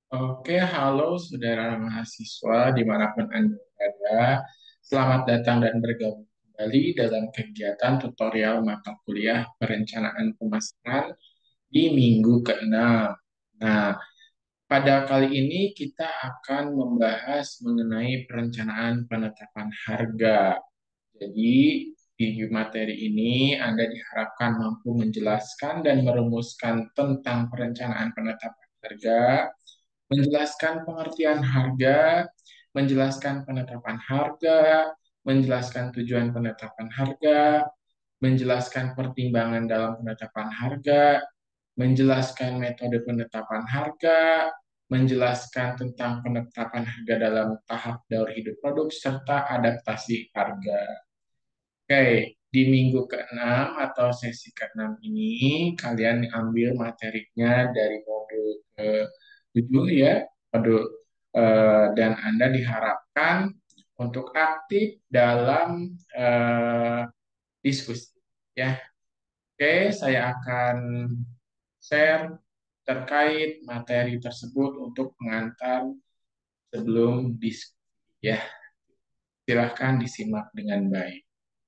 Oke, halo saudara mahasiswa dimanapun Anda berada. Selamat datang dan bergabung kembali dalam kegiatan tutorial mata kuliah perencanaan pemasaran di minggu ke-6. Nah, pada kali ini kita akan membahas mengenai perencanaan penetapan harga. Jadi, di materi ini Anda diharapkan mampu menjelaskan dan merumuskan tentang perencanaan penetapan harga, menjelaskan pengertian harga, menjelaskan penetapan harga, menjelaskan tujuan penetapan harga, menjelaskan pertimbangan dalam penetapan harga, menjelaskan metode penetapan harga, menjelaskan tentang penetapan harga dalam tahap daur hidup produk, serta adaptasi harga. Oke, di minggu ke-6 atau sesi ke-6 ini, kalian ambil materinya dari modul ke-7 ya, modul dan Anda diharapkan untuk aktif dalam diskusi. Ya, oke, saya akan share terkait materi tersebut untuk pengantar sebelum diskusi. Ya, silahkan disimak dengan baik.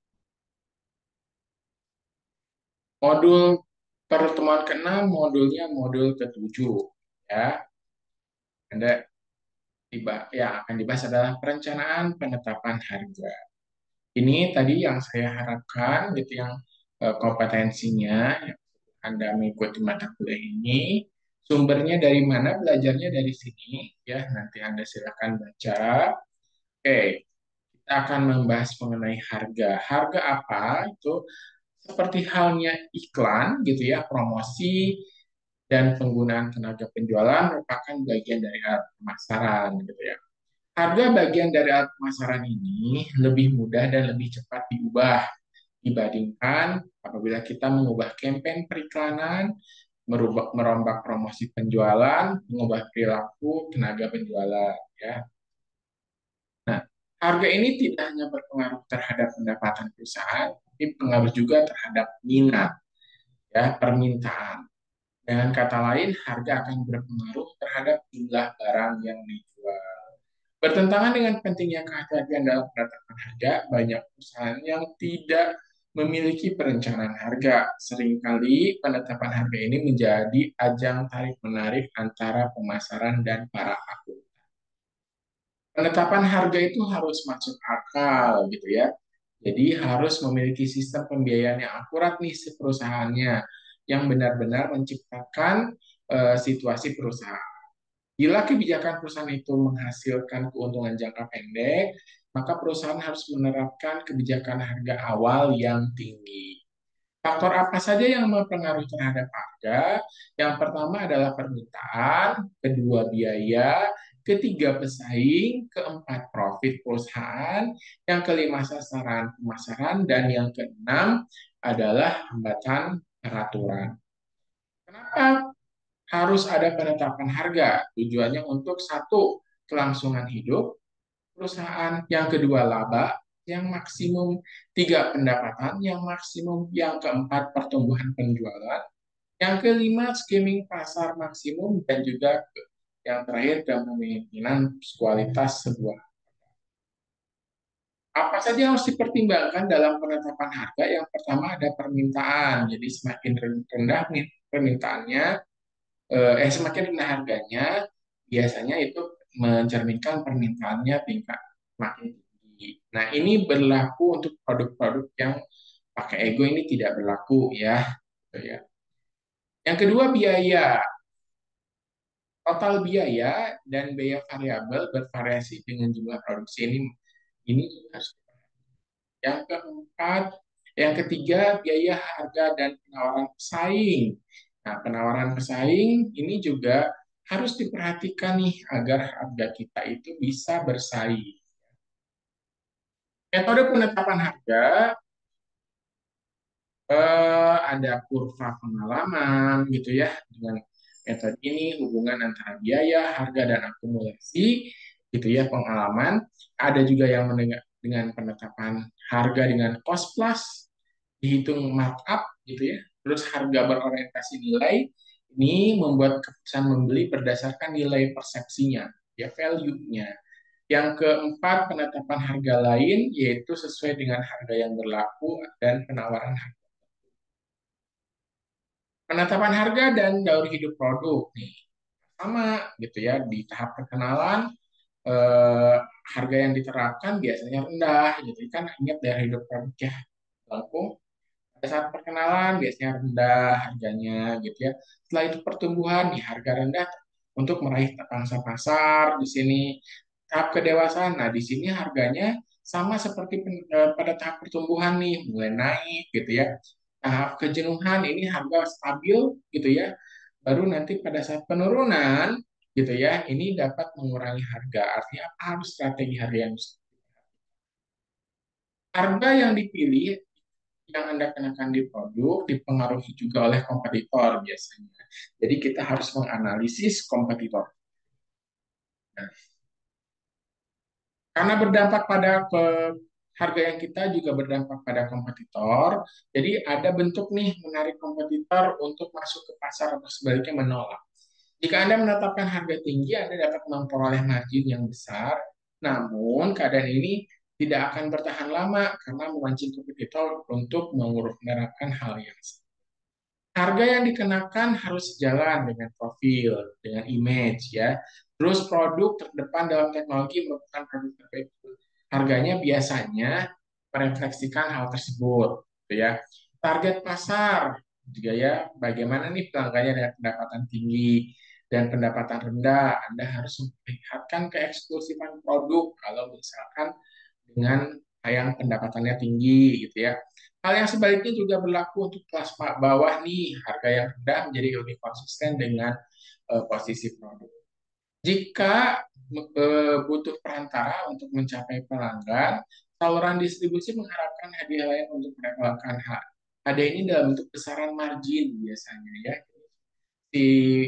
Modul pertemuan ke-6, modulnya modul ke-7. Ya, Anda yang akan dibahas adalah perencanaan penetapan harga. Ini tadi yang saya harapkan, gitu yang kompetensinya, yang Anda mengikuti mata kuliah ini. Sumbernya dari mana? Belajarnya dari sini, ya. Nanti Anda silakan baca. Oke, kita akan membahas mengenai harga. Harga apa? Itu seperti halnya iklan, gitu ya, promosi dan penggunaan tenaga penjualan merupakan bagian dari alat pemasaran, gitu ya. Harga bagian dari alat pemasaran ini lebih mudah dan lebih cepat diubah dibandingkan apabila kita mengubah kampanye periklanan, merombak promosi penjualan, mengubah perilaku tenaga penjualan. Ya. Nah, harga ini tidak hanya berpengaruh terhadap pendapatan perusahaan, tapi pengaruh juga terhadap minat, ya, permintaan. Dengan kata lain, harga akan berpengaruh terhadap jumlah barang yang dijual. Bertentangan dengan pentingnya kehati-hatian dalam penetapan harga, banyak perusahaan yang tidak memiliki perencanaan harga. Seringkali penetapan harga ini menjadi ajang tarik-menarik antara pemasaran dan para akuntan. Penetapan harga itu harus masuk akal, gitu ya. Jadi harus memiliki sistem pembiayaan yang akurat nih si perusahaannya, yang benar-benar menciptakan situasi perusahaan. Bila kebijakan perusahaan itu menghasilkan keuntungan jangka pendek, maka perusahaan harus menerapkan kebijakan harga awal yang tinggi. Faktor apa saja yang mempengaruhi terhadap harga? Yang pertama adalah permintaan, kedua biaya, ketiga pesaing, keempat profit perusahaan, yang kelima sasaran pemasaran, dan yang keenam adalah hambatan peraturan. Kenapa harus ada penetapan harga? Tujuannya untuk satu, kelangsungan hidup perusahaan, yang kedua laba yang maksimum, tiga pendapatan yang maksimum, yang keempat pertumbuhan penjualan, yang kelima skimming pasar maksimum, dan juga yang terakhir kemungkinan kualitas sebuah. Apa saja yang harus dipertimbangkan dalam penetapan harga? Yang pertama ada permintaan. Jadi semakin rendah permintaannya, semakin rendah harganya, biasanya itu mencerminkan permintaannya tingkat makin tinggi. Nah, ini berlaku untuk produk-produk yang pakai ego, ini tidak berlaku ya. Gitu ya. Yang kedua biaya. Total biaya dan biaya variabel bervariasi dengan jumlah produksi ini harus. Yang keempat, yang ketiga biaya harga dan penawaran pesaing. Nah, penawaran pesaing ini juga harus diperhatikan nih agar harga kita itu bisa bersaing. Metode penetapan harga ada kurva pengalaman gitu ya. Dengan metode ini hubungan antara biaya, harga dan akumulasi gitu ya pengalaman. Ada juga yang dengan penetapan harga dengan cost plus dihitung markup gitu ya. Terus harga berorientasi nilai Ini membuat keputusan membeli berdasarkan nilai persepsinya, ya value-nya. Yang keempat, penetapan harga lain, yaitu sesuai dengan harga yang berlaku dan penawaran harga. Penetapan harga dan daur hidup produk nih sama gitu ya, di tahap perkenalan eh, harga yang diterapkan biasanya rendah gitu kan, ingat dari hidup produk ya, melengkung. Pada saat perkenalan biasanya rendah harganya gitu ya. Setelah itu pertumbuhan nih harga rendah untuk meraih pangsa pasar di sini. Tahap kedewasaan, nah di sini harganya sama seperti pada tahap pertumbuhan nih, mulai naik gitu ya. Tahap kejenuhan ini harga stabil gitu ya. Baru nanti pada saat penurunan gitu ya, ini dapat mengurangi harga. Artinya apa? Harus strategi harga yang harga yang dipilih yang Anda kenakan di produk dipengaruhi juga oleh kompetitor biasanya. Jadi kita harus menganalisis kompetitor. Nah, karena berdampak pada harga yang kita juga berdampak pada kompetitor, jadi ada bentuk nih menarik kompetitor untuk masuk ke pasar atau sebaliknya menolak. Jika Anda menetapkan harga tinggi, Anda dapat memperoleh margin yang besar, namun keadaan ini tidak akan bertahan lama karena memancing kompetitor untuk menerapkan hal yang sama. Harga yang dikenakan harus sejalan dengan profil, dengan image ya. Terus produk terdepan dalam teknologi merupakan produk terbaik. Harganya biasanya merefleksikan hal tersebut, gitu ya. Target pasar juga ya, bagaimana nih pelanggannya dengan pendapatan tinggi dan pendapatan rendah. Anda harus memperlihatkan keeksklusifan produk kalau misalkan dengan yang pendapatannya tinggi gitu ya. Hal yang sebaliknya juga berlaku untuk kelas bawah nih, harga yang rendah menjadi lebih konsisten dengan posisi produk. Jika butuh perantara untuk mencapai pelanggan, saluran distribusi mengharapkan hadiah lain untuk mendapatkan hak. Hadiah ini dalam bentuk besaran margin biasanya ya. Di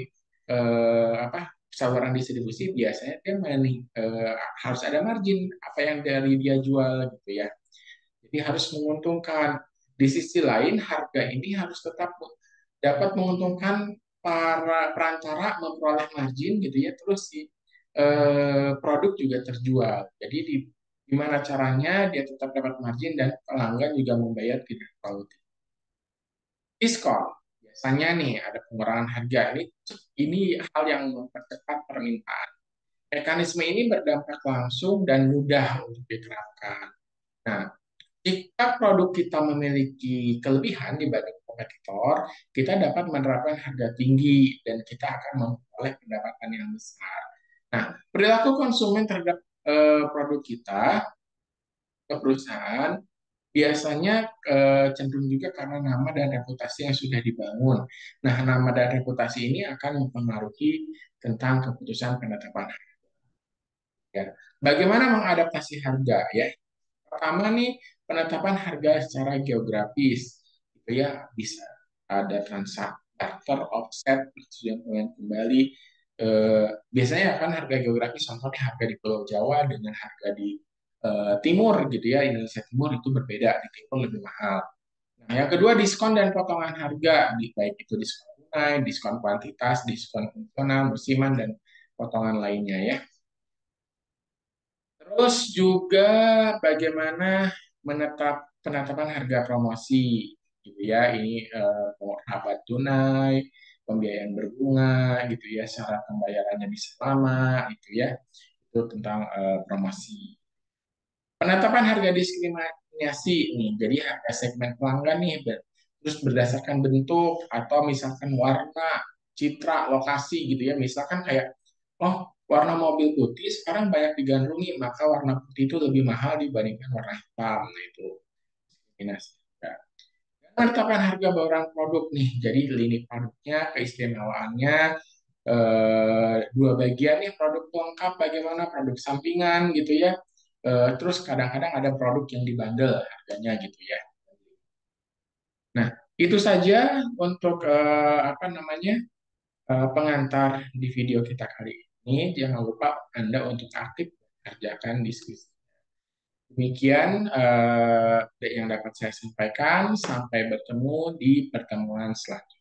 apa saluran distribusi biasanya dia harus ada margin apa yang dari dia jual gitu ya. Jadi harus menguntungkan. Di sisi lain, harga ini harus tetap dapat menguntungkan para perantara memperoleh margin gitu ya. Terus si produk juga terjual. Jadi gimana caranya dia tetap dapat margin dan pelanggan juga membayar tidak terlalu tinggi. Diskon. Biasanya nih ada pengurangan harga. Ini hal yang mempercepat permintaan. Mekanisme ini berdampak langsung dan mudah untuk diterapkan. Nah, jika produk kita memiliki kelebihan dibanding kompetitor, kita dapat menerapkan harga tinggi dan kita akan memperoleh pendapatan yang besar. Nah, perilaku konsumen terhadap produk kita ke perusahaan biasanya cenderung juga karena nama dan reputasi yang sudah dibangun. Nah, nama dan reputasi ini akan mempengaruhi tentang keputusan penetapan harga. Bagaimana mengadaptasi harga ya? Pertama nih, penetapan harga secara geografis, gitu ya, bisa ada transaksi barter, offset, persetujuan kembali. Biasanya kan harga geografis, contohnya harga di Pulau Jawa dengan harga di Timur gitu ya, Indonesia Timur itu berbeda, di Timur lebih mahal. Nah, yang kedua diskon dan potongan harga, baik itu diskon tunai, diskon kuantitas, diskon fungsional, musiman, dan potongan lainnya ya. Terus juga bagaimana penetapan harga promosi gitu ya. Ini rabat tunai, pembiayaan berbunga gitu ya, syarat pembayarannya bisa lama gitu ya. Itu tentang promosi. Penetapan harga diskriminasi nih. Jadi harga segmen pelanggan nih terus berdasarkan bentuk atau misalkan warna, citra, lokasi gitu ya. Misalkan kayak oh, warna mobil putih sekarang banyak digandrungi, maka warna putih itu lebih mahal dibandingkan warna hitam. Nah, itu diskriminasi. Ya. Penetapan harga barang produk nih. Jadi lini produknya, keistimewaannya, dua bagian nih produk lengkap bagaimana produk sampingan gitu ya. Terus kadang-kadang ada produk yang dibandel harganya gitu ya. Nah, itu saja untuk apa namanya pengantar di video kita kali ini. Jangan lupa Anda untuk aktif kerjakan diskusi. Demikian yang dapat saya sampaikan. Sampai bertemu di pertemuan selanjutnya.